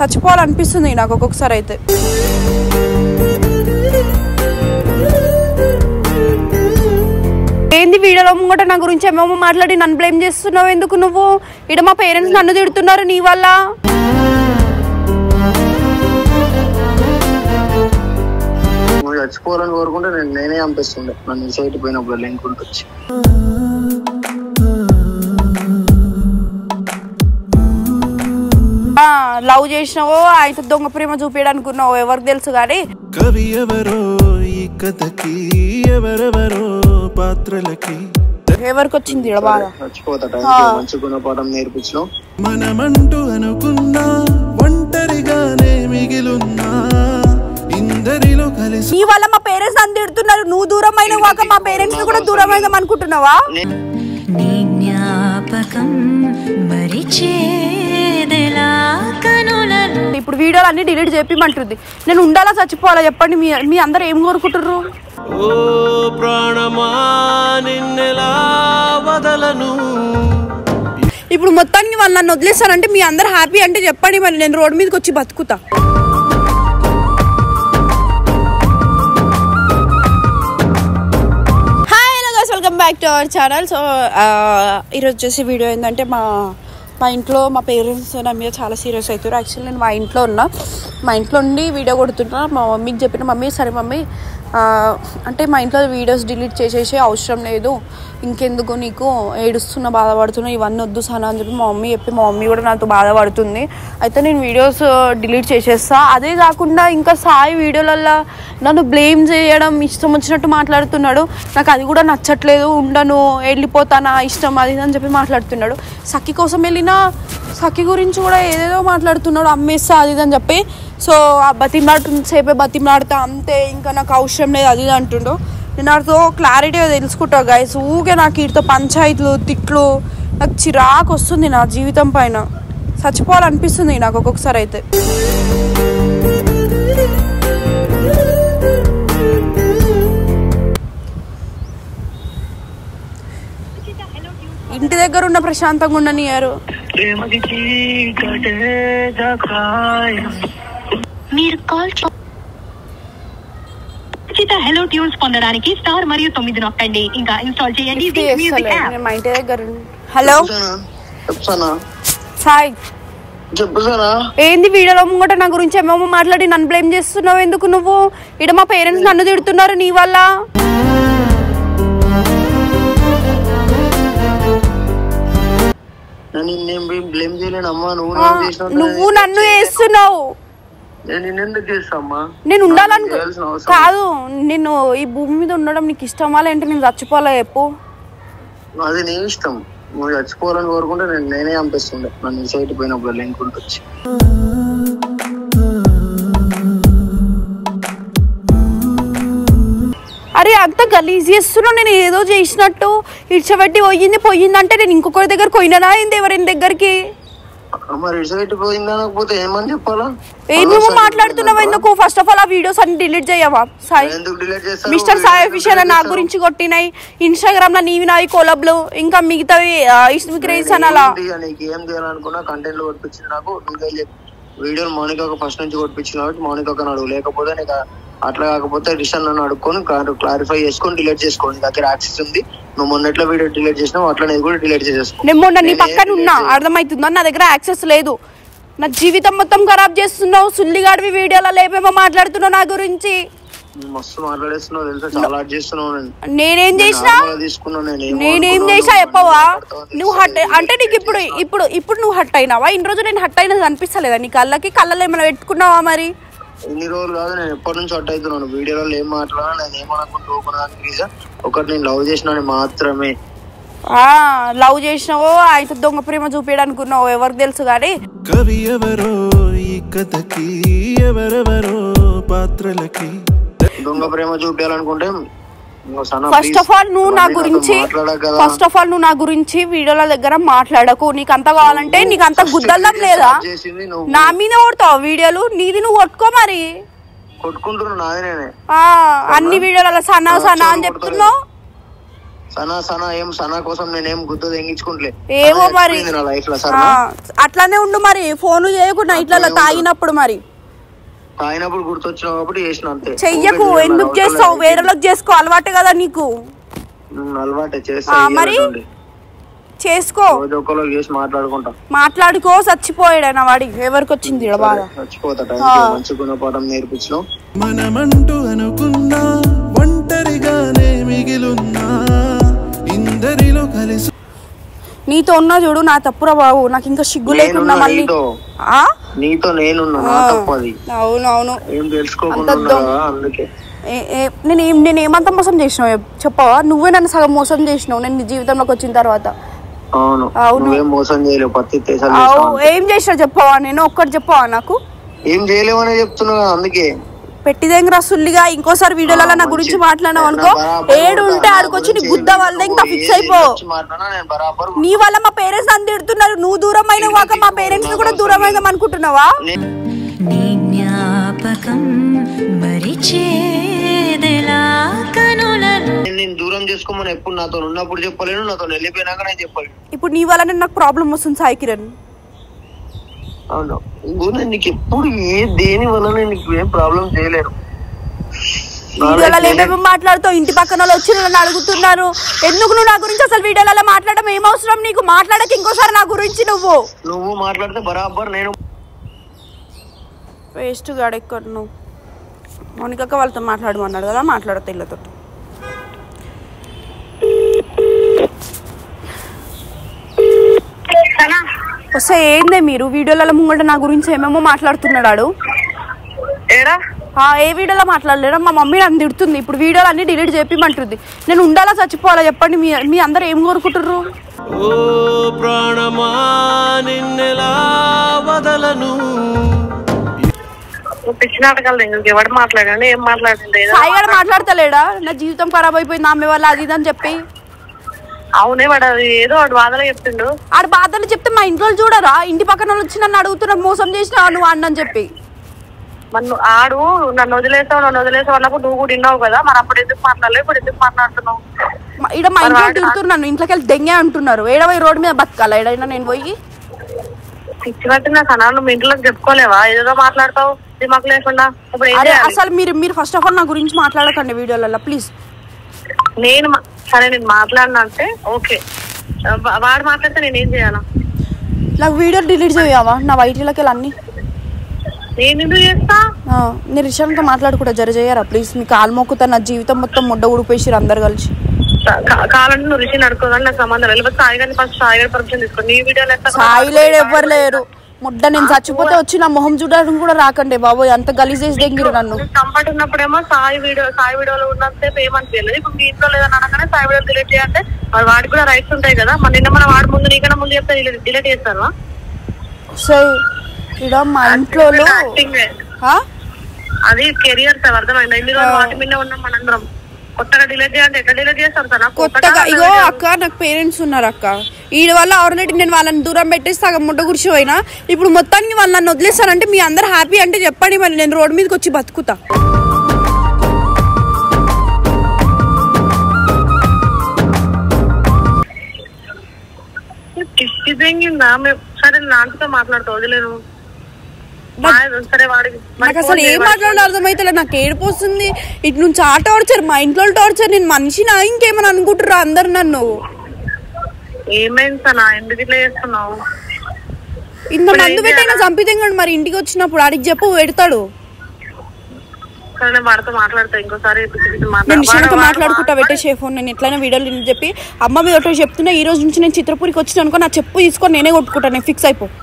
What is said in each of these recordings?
చచ్చిపోవాలనిపిస్తుంది నాకు ఒక్కొక్కసారి అయితే. ఏంది వీడియోలో ముంగట నా గురించి ఏమేమో మాట్లాడి నన్ను బ్లేమ్ చేస్తున్నావు ఎందుకు? నువ్వు ఇక్కడ మా పేరెంట్స్ నన్ను తిడుతున్నారు నీ వల్ల. చచ్చిపోవాలని కోరుకుంటే నేనే పంపిస్తుండే నన్ను సైట్ పోయినప్పుడు లింక్ వచ్చి. లవ్ చేసినావో అయితే దొంగ ప్రేమ చూపించడానుకున్నావు ఎవరికి తెలుసు కానీ. కవి ఎవరో ఈ కథకి ఎవరెవరో పాత్రలకి ఎవరికి వచ్చింది బాగా చచ్చిపోతా మంచి గుణపాఠం నేర్పించడం. మనమంటూ అనుకున్నా ఒంటరిగానే మిగిలున్నా ఇందరిలో కలిసి. నీ వల్ల మా పేరెంట్స్ నన్ను తిడుతున్నారు. నువ్వు దూరం అయిన వాక మా పేరెంట్స్ కూడా దూరం అయినాం అనుకుంటున్నావా? ఇప్పుడు వీడియోలు అన్ని డిలీట్ చేపిమంటుంది. నేను ఉండాలా చచ్చిపోవాలా చెప్పండి? మీ అందరు ఏం కోరుకుంటుర్రు? ఓ ప్రాణమా నిన్నెలా వదలను. ఇప్పుడు మొత్తానికి వాళ్ళు నన్ను వదిలేస్తానంటే మీ అందరు హ్యాపీ అంటే చెప్పండి, మరి నేను రోడ్ మీదకి వచ్చి బతుకుతా. Welcome back to our channel. So ఈరోజు వచ్చేసి వీడియో ఏంటంటే మా ఇంట్లో మా పేరెంట్స్ నా మీద చాలా సీరియస్ అవుతారు. యాక్చువల్లీ నేను మా ఇంట్లో ఉన్నా, మా ఇంట్లో ఉండి వీడియో కొడుతున్నా. మా మమ్మీకి చెప్పిన, మమ్మీ సరే మమ్మీ అంటే మా ఇంట్లో వీడియోస్ డిలీట్ చేసేసి అవసరం లేదు, ఇంకెందుకు నీకు ఏడుస్తున్నా బాధపడుతున్నా ఇవన్నీ వద్దు సనా అని చెప్పి మా మమ్మీ చెప్పి, మా మమ్మీ కూడా నాతో బాధపడుతుంది. అయితే నేను వీడియోస్ డిలీట్ చేసేస్తా. అదే కాకుండా ఇంకా సాయి వీడియోలల్లో నన్ను బ్లేమ్ చేయడం, ఇష్టం వచ్చినట్టు మాట్లాడుతున్నాడు. నాకు అది కూడా నచ్చట్లేదు, ఉండను వెళ్ళిపోతానా ఇష్టం అది అని చెప్పి మాట్లాడుతున్నాడు. సఖి కోసం వెళ్ళినా సఖి గురించి కూడా ఏదేదో మాట్లాడుతున్నాడు, అమ్మేస్తా అది అని చెప్పి. సో ఆ సేపే బతిమలాడుతా అంతే, ఇంకా నాకు అవసరం లేదు అది అంటుండో. నేను నాతో క్లారిటీగా తెలుసుకుంటా గైస్. ఊకే నాకు వీటితో పంచాయతీలు తిట్లు, నాకు చిరాకు వస్తుంది నా జీవితం పైన. చచ్చిపోవాలనిపిస్తుంది నాకు ఒక్కొక్కసారి అయితే. ఇంటి దగ్గర ఉన్న ప్రశాంతంగా ఉండనియారు. మీరు కాల్ హలో ట్యూన్స్ పొందడానికి స్టార్ మరియు 9 నొక్కండి. ఇంకా ఇన్స్టాల్ చేయండి మా ఇంటి దగ్గర. హలో సాయి చెప్పు సారా. ఏంది వీడియోలో ముంగట నా గురించి ఏమేమో మాట్లాడి నన్ను బ్లేమ్ చేస్తున్నావు ఎందుకు? నువ్వు ఇక్కడ మా పేరెంట్స్ నన్ను తిడుతున్నారు నీ వల్ల. నువ్వు నన్ను వేస్తున్నావు. నేను ఉండాలను కాదు, నేను ఈ భూమి మీద ఉండడం నీకు ఇష్టమా లేదంటే నేను చచ్చిపోవాలా చెప్పు? అది నీ ఇష్టం. నువ్వు చచ్చిపోవాలని కోరుకుంటే నేనే పంపిస్తుండే నన్ను సైట్ పోయినప్పుడు లింక్ వచ్చి. అరే అంత గలీజ్ చేస్తున్నావు. నేను ఏదో చేసినట్టు ఇడ్చబెట్టి పోయిందంటే నేను ఇంకొకరి దగ్గర పోయినా ఏంది ఎవరైనా దగ్గరికి? ఏమేమో మాట్లాడుతున్నావు ఎందుకు? ఫస్ట్ ఆఫ్ ఆల్ ఆ వీడియోస్ అన్ని డిలీట్ చేయవా సాయి? మిస్టర్ సాయి అఫీషియల్ నా గురించి కొట్టినాయి, ఇన్స్టాగ్రామ్ లో నీవి నావి కోలబ్లు, ఇంకా మిగతావి అలా వీడియోలు మౌనిక ఫస్ట్ నుంచి కొట్టించిన కాబట్టి మౌనిక అడుగు, లేకపోతే నీకు అట్లా కాకపోతే రిషన్ నన్ను అడుక్కొని క్లారిఫై చేసుకొని డిలీట్ చేసుకోండి. దగ్గర యాక్సెస్ ఉంది. నువ్వు మొన్నట్లో వీడియో డిలీట్ చేసినావు అట్లా నేను కూడా డిలీట్ చేసేసుకో. నేను మొన్న నీ పక్కన ఉన్నా, అర్థమవుతుందా? నా దగ్గర యాక్సెస్ లేదు. నా జీవితం మొత్తం ఖరాబ్ చేస్తున్నావు. సుల్లిగాడివి వీడియోలో లేపేమో మాట్లాడుతున్నావు నా గురించి. మస్తు మాట్లాడేస్తున్నావు తెలుసా, చాలా చేస్తున్నావు. నేనేం చేసినా? నేనేం చేసా చెప్పవా? నువ్వు హట్ అంటే నీకు ఇప్పుడు నువ్వు హట్ అయినావా? ఇన్ని రోజు నేను హట్ అయినది అనిపిస్తలేదా నీ కళ్ళకి? కళ్ళలో ఏమైనా పెట్టుకున్నావా? మరి ఇన్ని రోజులు కాదు, నేను ఎప్పటి నుంచి హట్ అవుతున్నాను. వీడియోలో ఏం మాట్లాడా నేను ఏమనుకుంటూ ఒకటి నేను లవ్ చేసినా మాత్రమే. లవ్ చేసినావో అయితే దొంగ ప్రేమ చూపించడానుకున్నావు ఎవరికి తెలుసు కానీ. కవి ఎవరో ఈ కథకి ఎవరెవరో పాత్రలకి దొంగ ప్రేమ చూపించాలనుకుంటే ఫస్ట్ ఆఫ్ ఆల్ నువ్వు నా గురించి వీడియోల దగ్గర మాట్లాడకు. నీకు అంత కావాలంటే నీకు అంత గుద్దల్లం లేదా? నా మీద కొడతావు వీడియోలు, నీది నువ్వు కొట్టుకో మరి. కొట్టుకుంటున్నా అన్ని వీడియోలలో సనా అని చెప్తున్నావు. సనా కోసం నేనేం గుర్తు తెంగించుకుంటలే. ఏమో మరి నా లైఫ్ లో అట్లానే ఉండు మరి. ఫోన్ చేయకుండా ఇట్లా తాగినప్పుడు మరి తాగినప్పుడు గుర్తొచ్చినావు కాబట్టి చేసిన అంతే. చెయ్యకు. ఎందుకు చేస్తావు? వేరేలోకి చేసుకో. అలవాటు కదా నీకు. అలవాటే చేస్తా మరి చేసుకో. చేసి మాట్లాడుకో. చచ్చిపోయాడు వాడి. ఎవరికి వచ్చింది బాగా? చచ్చిపోతా. మంచి గుణపాఠం నేర్పించినావు. మనమంటూ అనుకున్నా ఒంటరిగానే మిగిలున్నా ఇందరిలో కలిసి. నీతో ఉన్నా చూడు నా తప్పురా బాబు. నాకు ఇంకా సిగ్గు లేకుండా మళ్ళీ నీతో నేనున్నా. అవునవును. ఏం తెలుసుకోకుండా అందుకే నేనేమంతా మోసం చేసినావు చెప్పవా? నువ్వే నన్ను సగం మోసం చేసినావు నేను నీ జీవితంలోకి వచ్చిన తర్వాత. అవును మోసం చేయలేవు. ఏం చేసినా చెప్పవా? నేను ఒక్కటి చెప్పవా? నాకు ఏం చేయలేవనే చెప్తున్నా. అందుకే పెట్టిదేంగ్రా సుల్లిగా. ఇంకోసారి వీడియోలలో నా గురించి మాట్లాడినావు అనుకో, ఏడు ఉంటే ఆడుకొచ్చి నీ గుద్ద వల్ల ఇంకా ఫిక్స్ అయిపో. నీ వల్ల మా పేరెంట్స్ నన్ను తిడుతున్నారు. నువ్వు దూరం అయినావు కాక మా పేరెంట్స్ ని కూడా దూరం అయినాం అనుకుంటున్నావా? నేను దూరం చేసుకోమని ఎప్పుడు నాతో ఉన్నప్పుడు చెప్పలేను, నాతో వెళ్ళిపోయినాక నేను చెప్పలేను. ఇప్పుడు నీ వల్ల నాకు ప్రాబ్లం వస్తుంది సాయి కిరణ్. అవును నీకు ఎప్పుడు దేని వల్ల నీకు ఏం ప్రాబ్లం చేయలేను. వీడియోలలో ఏమేమి మాట్లాడుతావు? ఇంటి పక్కన వాళ్ళు వచ్చి నన్ను అడుగుతున్నారు ఎందుకు నువ్వు నా గురించి అసలు వీడియోలలో మాట్లాడడం ఏం అవసరం నీకు? మాట్లాడక ఇంకోసారి నా గురించి నువ్వు మాట్లాడితే బరాబర్ నేను వేస్ట్ గాడు. ఎక్కడ నువ్వు మౌనికక్క వాళ్ళతో మాట్లాడమన్నాడు కదా, మాట్లాడతా ఇళ్ళతో. వస్తే ఏందే మీరు వీడియోలలో ముంగట నా గురించి ఏమేమో మాట్లాడుతున్నాడు. ఏ వీడియోలో మాట్లాడలేరా? మా మమ్మీ నన్ను తిడుతుంది. ఇప్పుడు వీడియోలు అన్ని డిలీట్ చేపిమంటుంది. నేను ఉండాలా చచ్చిపోవాలా చెప్పండి? మీ అందరు ఏం కోరుకుంటుర్రు? సాయిగాడు మాట్లాడతలేడా? నా జీవితం ఖరాబ్ అయిపోయింది ఆమె వల్ల అది ఇది అని చెప్పి. అవునే వాడు ఏదో వాడు బాధలు చెప్తుండు. ఆడు బాధలు చెప్తే మా ఇంట్లో చూడరా? ఇంటి పక్కన వచ్చి నన్ను అడుగుతున్నా మోసం చేసినావు నువ్వు అన్నని చెప్పి. ఆడు నన్ను వదిలేసావు అన్నప్పుడు నువ్వు కూడా విన్నావు కదా, మరి అప్పుడు ఎందుకు మాట్లాడలేదు, ఇప్పుడు ఎందుకు మాట్లాడుతున్నావు? ఇక్కడ మా ఇంట్లో తిడుతున్నాను. ఇంట్లోకి వెళ్ళి దెంగే అంటున్నారు. ఏడవై రోడ్డు మీద బతకాలా ఏడైనా నేను పోయి? పిచ్చి పట్టిందా సనా? నువ్వు ఇంట్లోకి చెప్పుకోలేవా? ఏదో మాట్లాడతావు దిమాకు లేకుండా. అసలు మీరు ఫస్ట్ ఆఫ్ ఆల్ నా గురించి మాట్లాడకండి వీడియోలలో ప్లీజ్. సరే నేను మాట్లాడినా అంటే ఓకే, వాడు మాట్లాడితే నేనేం చేయాలా? నాకు వీడియో డిలీట్ చేయవా? నా వైటీలోకి వెళ్ళి అన్ని నేను ఎందుకు చేస్తా? నేను రిషాన్తో మాట్లాడుకుంటా జర చేయరా ప్లీజ్. మీ కాలు మొక్కుతా. నా జీవితం మొత్తం ముడ్డ ఊడిపోయారు అందరు కలిసి. కావాలంటే నువ్వు రిషిని అడుకోగానే నాకు సంబంధం లేదు. సాయి గారిని ఫస్ట్ సాయి గారి పర్మిషన్ తీసుకో. నీ వీడియోలో సాయి లేడు, ఎవ్వరు లేరు. ముడ్డ నేను చచ్చిపోతే వచ్చి నా మొహం చూడడానికి కూడా రాకండి బాబోయ్. అంత గలీజ్ చేసి దెంగిరు నన్ను. కంఫర్ట్ ఉన్నప్పుడేమో సాయి వీడియోలో ఉన్నంతసేపు ఏమనిపించలేదు. ఇప్పుడు మీ ఇంట్లో లేదని అనగానే సాయి వీడియో డిలీట్ చేయాలంటే మరి వాడికి కూడా రైట్స్ ఉంటాయి కదా. మరి నిన్న మన వాడి ముందు నీకన్నా ముందు చెప్తే డిలీట్ చేస్తాను. మా ఇంట్లో అది కెరియర్ సార్ అర్థమైంది. ఎన్ని రోజులు వాటి మీద ఉన్నాం మనందరం. కొత్తగా డిలీట్ చేయాలంటే ఎట్లా డిలీట్ చేస్తాం సార్? కొత్తగా ఇగో అక్క నాకు పేరెంట్స్ ఉన్నారు అక్క. వీడి వల్ల ఆల్రెడీ నేను వాళ్ళని దూరం పెట్టేసి సగం ముడ్డ కూర్చోయినా. ఇప్పుడు మొత్తానికి వాళ్ళు నన్ను వదిలేస్తారంటే మీ అందరు హ్యాపీ అంటే చెప్పండి, మరి నేను రోడ్డు మీదకి వచ్చి బతుకుతా. సరే నాతో మాట్లాడుతూ వదిలేను. నాకు అసలు ఏం మాట్లాడాలో అర్థమైతే నాకు ఏడుపు వస్తుంది. ఇటు నుంచి ఆ టార్చర్, మా ఇంట్లో టార్చర్. నేను మనిషినా ఇంకేమని అనుకుంటుర్రా అందరు నన్ను? ఏమైంది సనా? ఎందుకు ఇట్లా చేస్తున్నావు? ఇంత మందు పెట్టైనా చంపితేంగండి. మరి ఇంటికి వచ్చినప్పుడు ఆడికి చెప్పు పెడతాడు. నేను నిషాన్తో మాట్లాడుకుంటా పెట్టేసే ఫోన్. నేను ఎట్లయినా వీడియోలు చెప్పి అమ్మ మీద ఒకటి చెప్తున్నా. ఈ రోజు నుంచి నేను చిత్రపూరికి వచ్చిన అనుకో, నా చెప్పు తీసుకొని నేనే కొట్టుకుంటాను. నేను ఫిక్స్ అయిపో.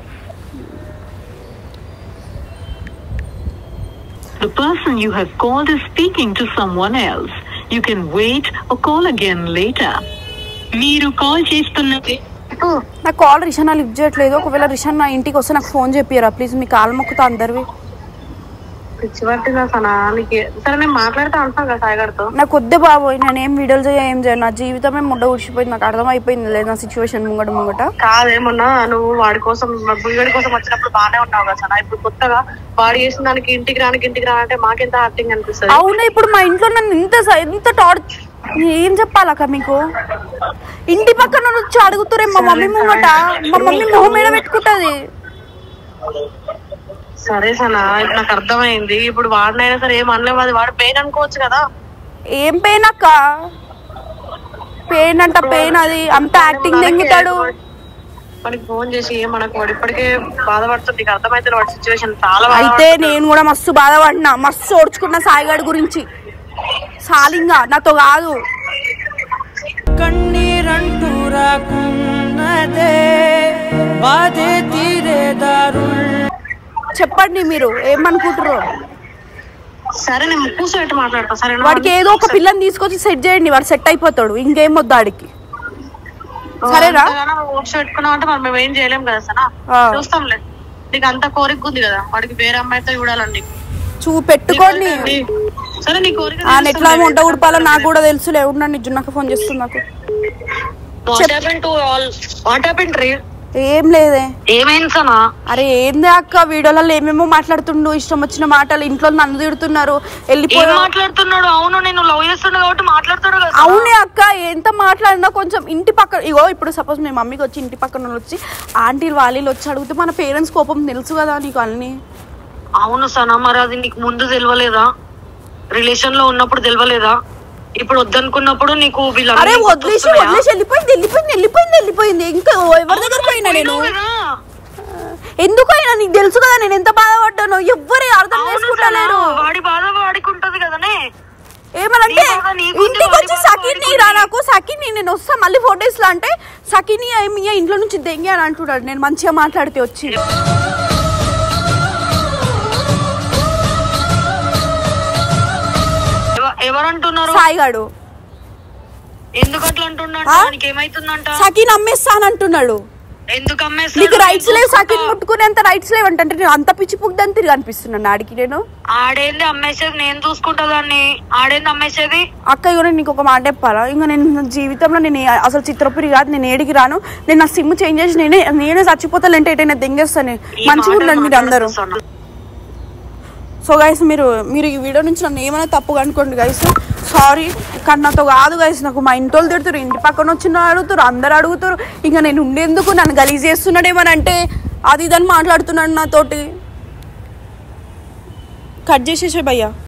The person you have called is speaking to someone else. You can wait or call again later. మీరు కాల్ చేస్తున్నది నా కాల్ రిషాన్ లిఫ్ట్ చేయట్లేదు. ఒకవేళ రిషాన్ నా ఇంటికి వస్తే నాకు ఫోన్ చెప్పారా ప్లీజ్? మీ కాల్ మొక్కుతా అందరివి. పిచ్చి పట్టిందా సనా నీకు? సరే నేను మాట్లాడుతూ ఉంటాను కదా సాయి గారితో. నాకు వద్దే బాబోయ్. నేను ఏం వీడియోలు ఏం చేయను. నా జీవితమే ముడ్డ ఊడిచిపోయింది. నాకు అర్థమైపోయింది లేదు నా సిచ్యువేషన్ ముంగట. కాదేమన్నా నువ్వు వాడి కోసం వీడి కోసం వచ్చినప్పుడు బాగానే ఉన్నావు కదా సనా. ఇప్పుడు కొత్తగా వాడు చేసిన దానికి ఇంటికి రానంటే మాకెంత హార్టింగ్ అనిపిస్తుంది. అవునా? ఇప్పుడు మా ఇంట్లో నన్ను ఇంత ఏం చెప్పాలక్క మీకు? ఇంటి పక్కన వచ్చి అడుగుతారే మా మమ్మీ ముంగట, మా మమ్మీ మొహం మీద పెట్టుకుంటది. సరే సనా, ఇప్పుడు నాకు అర్థమైంది. ఇప్పుడు వాడినైనా సరే ఏం అనలేము, అది వాడు పెయిన్ అనుకోవచ్చు కదా. ఏం పెయిన్ అక్క? పెయిన్ అంట పెయిన్, అది అంత యాక్టింగ్ తెంగుతాడు. వాడికి ఫోన్ చేసి ఏమనకు, వాడు ఇప్పటికే బాధపడుతుంది. నీకు అర్థమైతే వాడి సిచ్యువేషన్ చాలా. అయితే నేను కూడా మస్తు బాధపడినా, మస్తు ఓడ్చుకున్నా సాయిగాడి గురించి. సాలింగా నాతో కాదు. కన్నీరంటూ రాకున్నదే బాధే తీరేదారు. చెప్పండి మీరు ఏమనుకుంటారు? సరే నేను కూర్చోబెట్టి మాట్లాడతా. సరే వాడికి ఏదో ఒక పిల్లని తీసుకొచ్చి సెట్ చేయండి, వాడు సెట్ అయిపోతాడు. ఇంకేం వద్దు ఆడికి. సరేనా? పెట్టుకున్నాం అంటే మనం ఏం చేయలేం కదా సనా. చూస్తాంలే, నీకు అంత కోరిక ఉంది కదా వాడికి వేరే అమ్మాయితో చూడాలండి. పెట్టుకోండి. సరే నీ కోరిక ఎట్లా వంట ఉడపాలో నాకు కూడా తెలుసులే. ఉండండి, జున్నక్క ఫోన్ చేస్తుంది నాకు. ఏం లేదే. ఏమైంది సనా? అరే ఏందే అక్క, వీడియోలలో ఏమేమో మాట్లాడుతుండు, ఇష్టం వచ్చిన మాటలు. ఇంట్లో నన్ను తిడుతున్నారు, వెళ్ళిపోయి మాట్లాడుతున్నాడు. అవును, నేను లవ్ చేస్తున్నా కాబట్టి మాట్లాడుతాడు కదా. అవునే అక్క, ఎంత మాట్లాడినా కొంచెం ఇంటి పక్కన. ఇగో ఇప్పుడు సపోజ్ మీ మమ్మీకి వచ్చి ఇంటి పక్కన వచ్చి ఆంటీ వాళ్ళు వచ్చి అడిగితే మన పేరెంట్స్ కోపం తెలుసు కదా నీకు అన్ని. అవును సనా, మరి అది నీకు ముందు తెలియలేదా? రిలేషన్ లో ఉన్నప్పుడు తెలియలేదా? ఇప్పుడు వద్దనుకున్నప్పుడు నీకు అరే వదిలేసి వెళ్ళిపోయింది. ఇంకా ఎవరి దగ్గర పోయినా నేను? ఎందుకైనా నీకు తెలుసు కదా నేను ఎంత బాధపడ్డానో. ఎవ్వరు అర్థం చేసుకుంటలేరు. వాడి బాధ వాడికి ఉంటది కదనే. ఏమనంటే ఇంటికి వచ్చి సఖిని రా, నాకు సఖిని నేను వస్తా మళ్ళీ 4 days లో అంటే సఖిని మీ ఇంట్లో నుంచి దెంగి అని అంటున్నాడు. నేను మంచిగా మాట్లాడితే వచ్చి ఎవరంటున్నారు? సాయిగాడు. ఎందుకు అట్లా అంటున్నాడు? ఏమైతుందంట? సఖిని అమ్మేస్తానంటున్నాడు. ఎందుకు అమ్మేస్తా? నీకు రైట్స్ లేవు, సఖిని ముట్టుకునేంత రైట్స్ లేవు అంటే నేను అంత పిచ్చి పుగ్దని తిరిగి అనిపిస్తున్నాను ఆడికి. నేను ఆడేంది అమ్మేసేది? నేను చూసుకుంటా దాన్ని. ఆడేంది అమ్మేసేది? అక్క ఇవ్వని నీకు ఒక మాట చెప్పాలా? ఇంకా నేను జీవితంలో నేను అసలు చిత్రపురి కాదు, నేను ఏడికి రాను. నేను నా సిమ్ చేంజ్ చేసి నేనే చచ్చిపోతానంటే ఎటైనా దెంగేస్తాను. మంచిగా ఉండండి మీరు అందరూ. సో గైస్ మీరు ఈ వీడియో నుంచి నన్ను ఏమైనా తప్పుగా అనుకోండి గైస్, సారీ. కానీ నాతో కాదు గైస్, నాకు మా ఇంట్లో తిడుతారు, ఇంటి పక్కన వచ్చిన అడుగుతారు, అందరు అడుగుతారు. ఇంకా నేను ఉండేందుకు నన్ను గలీజ్ చేస్తున్నాడేమోనంటే అది ఇదని మాట్లాడుతున్నాడు నాతోటి. కట్ చేసేసే భయ్యా.